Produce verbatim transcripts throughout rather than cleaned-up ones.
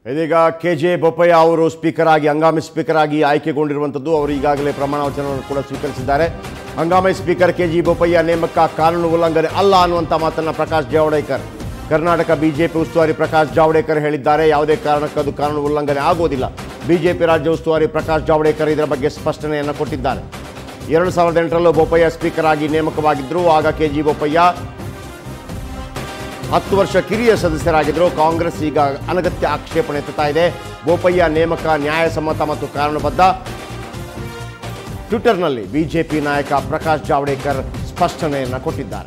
ಇದೀಗ K J Bopaiah ಅವರು speaker ಆಗಿ ಹಂಗಾಮಿ ಸ್ಪೀಕರ್ ಆಗಿ ಆಯ್ಕೆಗೊಂಡಿರುವಂಥದ್ದು. ಅವರು ಈಗಾಗಲೇ ಪ್ರಮಾಣ ವಚನವನ್ನು ಕೂಡ ಸ್ವೀಕರಿಸಿದ್ದಾರೆ. ಹಂಗಾಮಿ ಸ್ಪೀಕರ್ ಕೆ ಜೆ ಬೋಪಯ್ಯ ನೇಮಕ ಕಾನೂನು ಉಲ್ಲಂಘನೆ ಅಲ್ಲ ಅನ್ನುವಂಥ ಮಾತನ್ನು ಪ್ರಕಾಶ್ ಜಾವಡೇಕರ್, ಕರ್ನಾಟಕ ಬಿಜೆಪಿ ಉಸ್ತುವಾರಿ ಪ್ರಕಾಶ್ ಜಾವಡೇಕರ್ ಹೇಳಿದ್ದಾರೆ. ಯಾವುದೇ ಕಾರಣಕ್ಕೂ ಅದು ಕಾನೂನು ಉಲ್ಲಂಘನೆ ಆಗೋದಿಲ್ಲ. ಬಿಜೆಪಿ ರಾಜ್ಯ ಉಸ್ತುವಾರಿ ಪ್ರಕಾಶ್ ಜಾವಡೇಕರ್ ಇದರ ಬಗ್ಗೆ ಸ್ಪಷ್ಟನೆಯನ್ನು ಕೊಟ್ಟಿದ್ದಾರೆ. ಎರಡು ಸಾವಿರದ ಎಂಟರಲ್ಲೂ ಬೋಪಯ್ಯ ಸ್ಪೀಕರ್ ಆಗಿ ನೇಮಕವಾಗಿದ್ದರು. ಆಗ ಕೆ ಜಿ ಬೋಪಯ್ಯ ಹತ್ತು ವರ್ಷ ಕಿರಿಯ ಸದಸ್ಯರಾಗಿದ್ದರು. ಕಾಂಗ್ರೆಸ್ ಈಗ ಅನಗತ್ಯ ಆಕ್ಷೇಪಣೆ ಎತ್ತುತ್ತಾ ಇದೆ. ಬೋಪಯ್ಯ ನೇಮಕ ನ್ಯಾಯಸಮ್ಮತ ಮತ್ತು ಕಾನೂನುಬದ್ಧ. ಟ್ವಿಟರ್ನಲ್ಲಿ ಬಿಜೆಪಿ ನಾಯಕ ಪ್ರಕಾಶ್ ಜಾವಡೇಕರ್ ಸ್ಪಷ್ಟನೆಯನ್ನು ಕೊಟ್ಟಿದ್ದಾರೆ.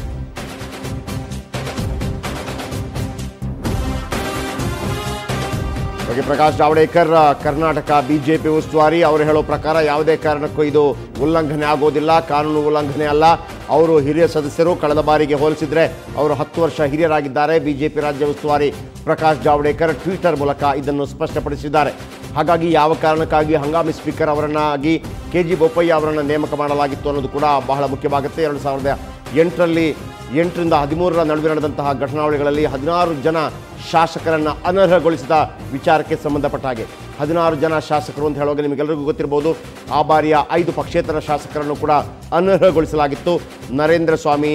ಪ್ರಕಾಶ್ ಜಾವಡೇಕರ್ ಕರ್ನಾಟಕ ಬಿಜೆಪಿ ಉಸ್ತುವಾರಿ ಅವರು ಹೇಳೋ ಪ್ರಕಾರ ಯಾವುದೇ ಕಾರಣಕ್ಕೂ ಇದು ಉಲ್ಲಂಘನೆ ಆಗೋದಿಲ್ಲ, ಕಾನೂನು ಉಲ್ಲಂಘನೆ ಅಲ್ಲ. ಅವರು ಹಿರಿಯ ಸದಸ್ಯರು, ಕಳೆದ ಬಾರಿಗೆ ಹೋಲಿಸಿದರೆ ಅವರು ಹತ್ತು ವರ್ಷ ಹಿರಿಯರಾಗಿದ್ದಾರೆ. ಬಿಜೆಪಿ ರಾಜ್ಯ ಉಸ್ತುವಾರಿ ಪ್ರಕಾಶ್ ಜಾವಡೇಕರ್ ಟ್ವಿಟರ್ ಮೂಲಕ ಇದನ್ನು ಸ್ಪಷ್ಟಪಡಿಸಿದ್ದಾರೆ. ಹಾಗಾಗಿ ಯಾವ ಕಾರಣಕ್ಕಾಗಿ ಹಂಗಾಮಿ ಸ್ಪೀಕರ್ ಅವರನ್ನಾಗಿ ಕೆ ಜಿ ಬೋಪಯ್ಯ ಅವರನ್ನು ನೇಮಕ ಮಾಡಲಾಗಿತ್ತು ಅನ್ನೋದು ಕೂಡ ಬಹಳ ಮುಖ್ಯವಾಗುತ್ತೆ. ಎರಡು ಸಾವಿರದ ಎಂಟರಲ್ಲಿ ಎಂಟರಿಂದ ಹದಿಮೂರರ ನಡುವೆ ನಡೆದಂತಹ ಘಟನಾವಳಿಗಳಲ್ಲಿ ಹದಿನಾರು ಜನ ಶಾಸಕರನ್ನು ಅನರ್ಹಗೊಳಿಸಿದ ವಿಚಾರಕ್ಕೆ ಸಂಬಂಧಪಟ್ಟ ಹಾಗೆ ಹದಿನಾರು ಜನ ಶಾಸಕರು ಅಂತ ಹೇಳುವಾಗ ನಿಮಗೆಲ್ಲರಿಗೂ ಗೊತ್ತಿರಬಹುದು. ಆ ಬಾರಿಯ ಐದು ಪಕ್ಷೇತರ ಶಾಸಕರನ್ನು ಕೂಡ ಅನರ್ಹಗೊಳಿಸಲಾಗಿತ್ತು. ನರೇಂದ್ರ ಸ್ವಾಮಿ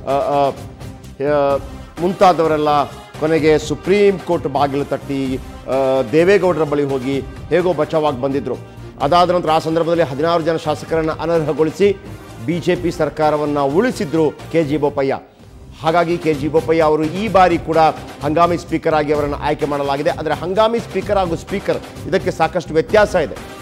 ಮುಂತಾದವರೆಲ್ಲ ಕೊನೆಗೆ ಸುಪ್ರೀಂ ಕೋರ್ಟ್ ಬಾಗಿಲು ತಟ್ಟಿ ದೇವೇಗೌಡರ ಬಳಿ ಹೋಗಿ ಹೇಗೋ ಬಚಾವಾಗಿ ಬಂದಿದ್ದರು. ಅದಾದ ನಂತರ ಆ ಸಂದರ್ಭದಲ್ಲಿ ಹದಿನಾರು ಜನ ಶಾಸಕರನ್ನು ಅನರ್ಹಗೊಳಿಸಿ ಬಿ ಜೆ ಪಿ ಸರ್ಕಾರವನ್ನು ಉಳಿಸಿದ್ರು ಕೆ ಜಿ ಬೋಪಯ್ಯ. ಹಾಗಾಗಿ ಕೆ ಜಿ ಬೋಪಯ್ಯ ಅವರು ಈ ಬಾರಿ ಕೂಡ ಹಂಗಾಮಿ ಸ್ಪೀಕರ್ ಆಗಿ ಅವರನ್ನು ಆಯ್ಕೆ ಮಾಡಲಾಗಿದೆ. ಆದರೆ ಹಂಗಾಮಿ ಸ್ಪೀಕರ್ ಹಾಗೂ ಸ್ಪೀಕರ್ ಇದಕ್ಕೆ ಸಾಕಷ್ಟು ವ್ಯತ್ಯಾಸ ಇದೆ.